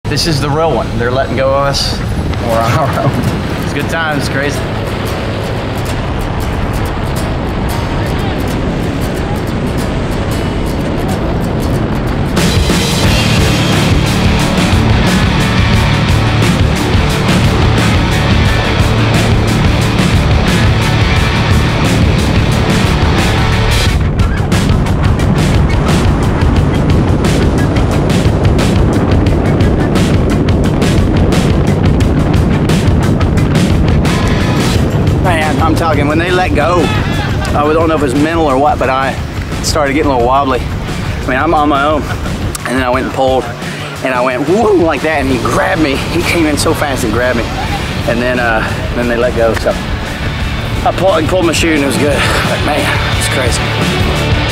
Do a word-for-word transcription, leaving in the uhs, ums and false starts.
This is the real one. They're letting go of us. We're on our own. It's good times, crazy. I'm talking, when they let go, I don't know if it was mental or what, but I started getting a little wobbly. I mean, I'm on my own. And then I went and pulled, and I went woo like that, and he grabbed me. He came in so fast and grabbed me. And then uh, then they let go, so I pulled, I pulled my chute and it was good. But man, it's crazy.